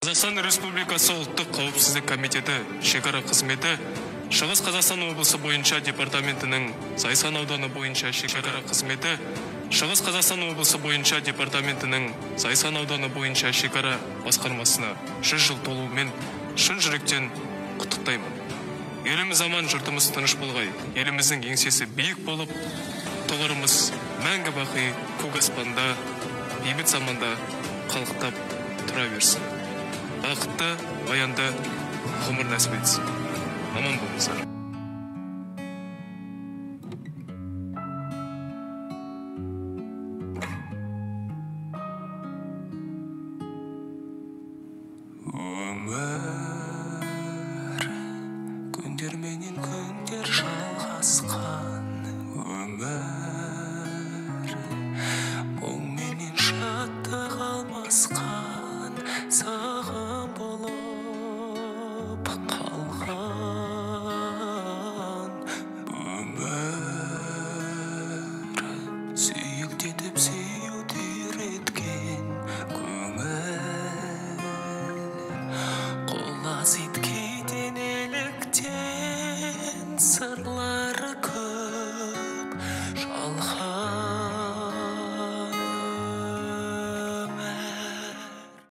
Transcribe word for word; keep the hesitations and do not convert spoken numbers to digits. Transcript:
Қазақстан Республикасы ұлттық қауіпсіздік комитеті шекара қызметі Шығыс Қазақстан облысы бойынша департаментінің Зайсан ауданы бойынша шекара қызметі Шығыс Қазақстан облысы бойынша департаментінің Зайсан ауданы бойынша шекара басқармасына жүз жыл толуымен шын жүректен құттықтаймын. Еліміз аман, жұртымыз тыныш болғай, еліміздің еңсесі биік болып, тұғырымыз мәңгі бақи көк аспанда, бейбіт заманда қалықтап тұра берсін. Бақытты, баянды ғұмыр нәсіп етсін. Аман болыңыздар. Өмір күндер менен күндер